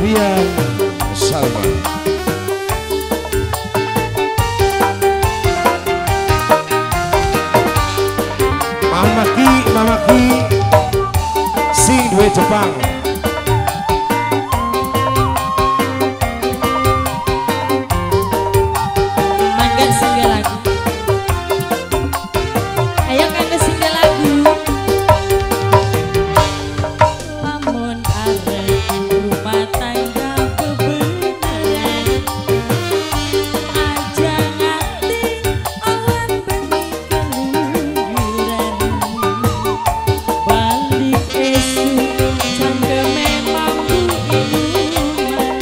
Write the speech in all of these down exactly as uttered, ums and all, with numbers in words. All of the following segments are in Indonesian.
Rian Salma. Mama Ki, Mama Ki, sing duwe Jepang. Mangga singgah lagu. Ayo kanggo singgah lagu. Lamun arep rumah tangga kebenaran, aja nganti awan bengi keluyuran. Balik esuk cangkeme mampu inuman,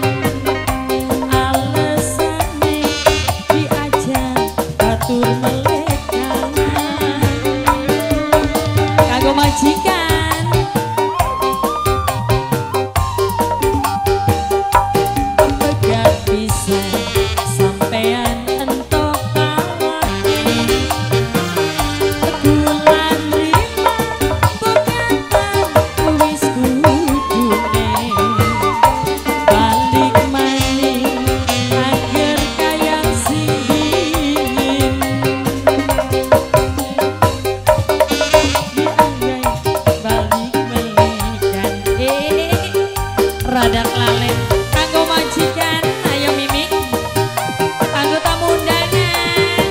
alesane diajak batur melekang. Kanggo majikan pegat bisa sampean entok kawake, bulan lima pegatan wis kudune. Balik maning agar kayang sing dingin, dianggai balik melikan. Eh, rada kelalen kanggo majikan. Ayo Mimi, kanggo tamu undangan.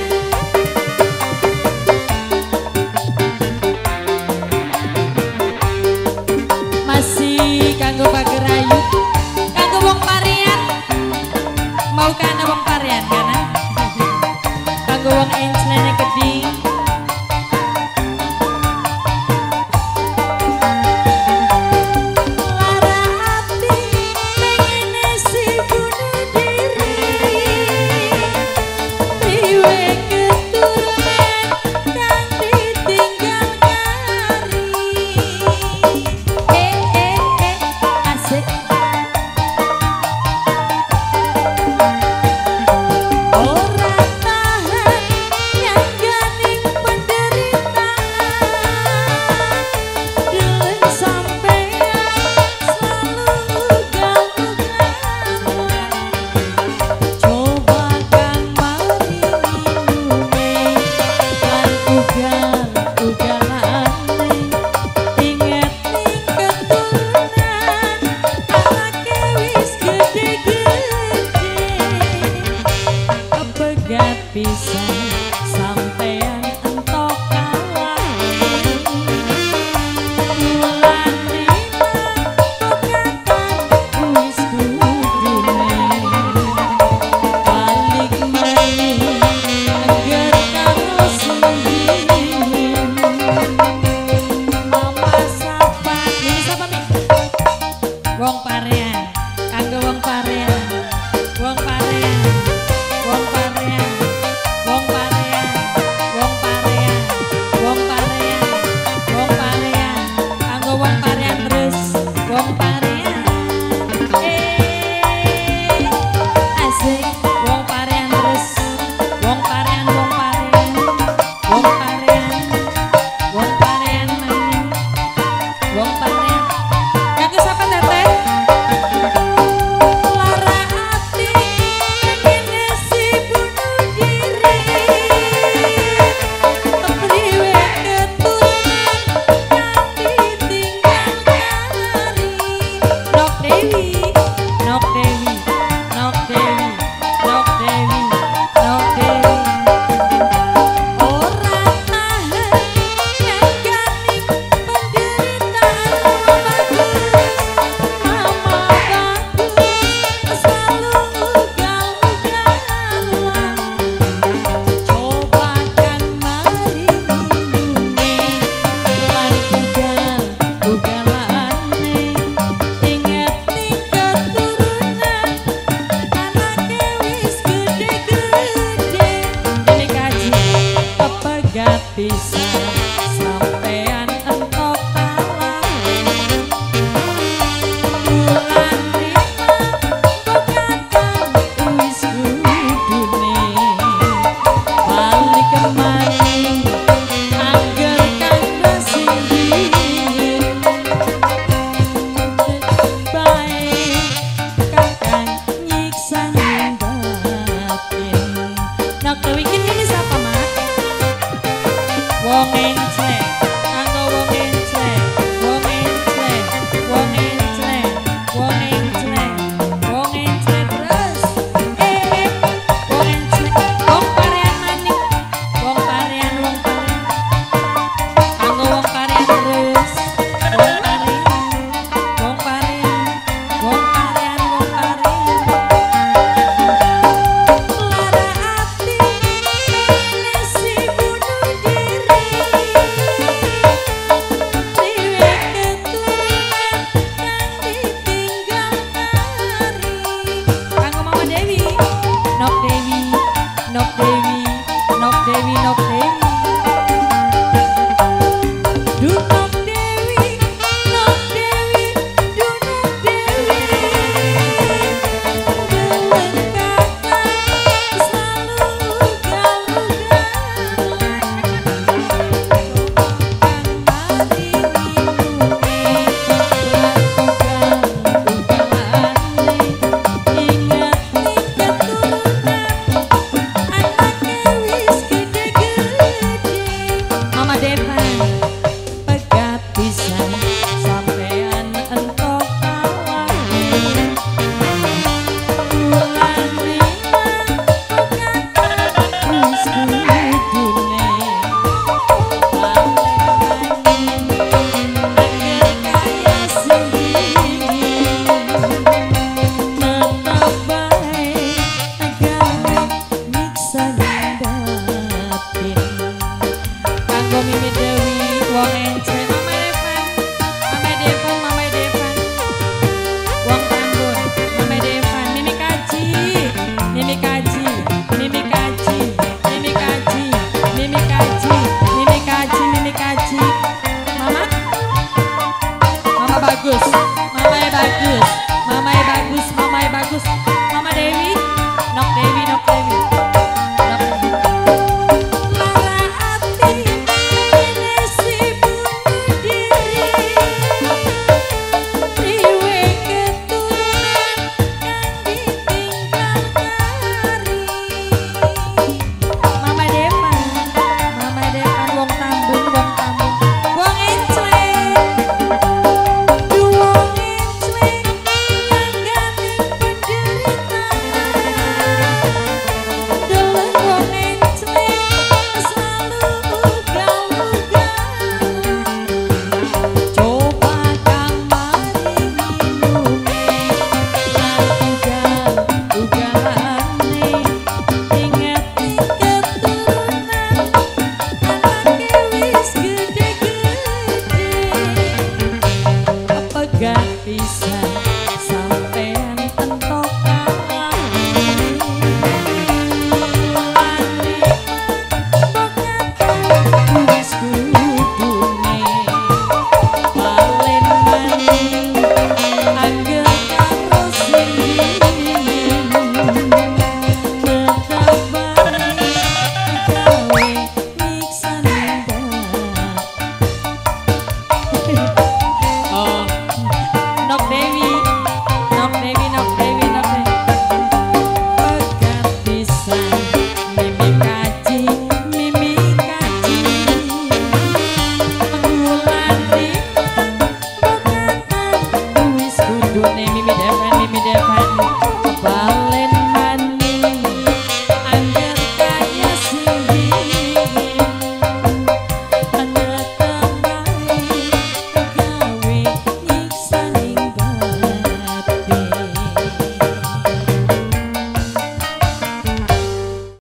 Masih kanggo pagerayu, kanggo wong parian. Mau kana wong parian kana? Kanggo wong enclene keding. Lara ati pengene si bunuh diri, riwe keturunan kang ditinggal kari. Eh eh eh asik. Ora tahan nyangganing penderitaan, deleng sampean selalu ugal-ugalan. Coba kang maringi lan ugal-ugalane, inget ning keturunan anake wis gede-gede. Pegat pisan sampean entok kawake, bulan lima pegatan wis kudune. Balik maning agar karo sing dingin. Mama sapa, ini sapa Mi? Wong parean, kanggo wong parean.